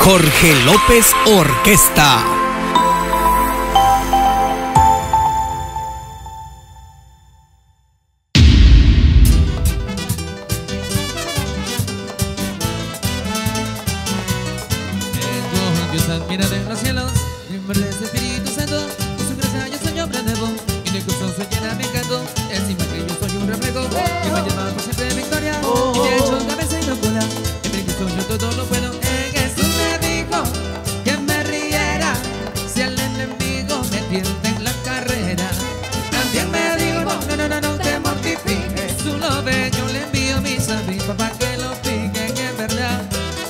Jorge López Orquesta. Dios admira de los cielos, miembro de su Espíritu Santo, por su gracia yo soy hombre nuevo, y de gozo se llena mi canto, encima que yo soy un reflejo, que me lleva por siempre victoria, y me ha hecho cabeza y no cola, en Cristo yo todo lo puedo. Jesús me dijo que me riera, si el enemigo me tienta en la carrera. También me dijo, no te mortifiques, tú lo ves, yo le envío mis avispas para que lo piquen, es verdad.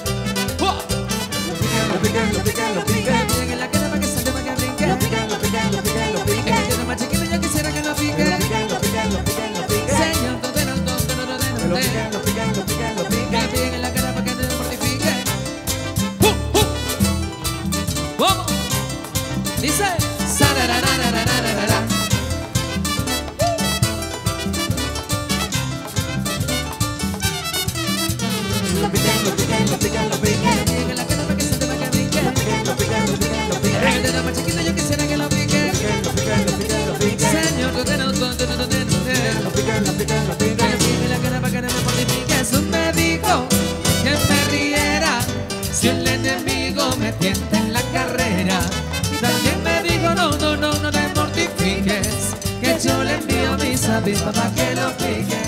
Lo pican en la cara para que salte, para que brinque. Lo pican. Es que más chiquito yo quisiera que lo pique. Señor, todo lo pican. Lo pican en la cara para que no mortifique. ¿Cómo? Dice sararararararara. Lo pican en la cara para que salte, para que brinque. El dedo más chiquito yo quisiera que lo pique. Señor, tú tenés lo pican en la cara para que no me mortifique. Jesús me dijo que me riera si el enemigo me tienta en la carrera. También me dijo, no te mortifiques, que yo le envío mis avispas para que lo pique.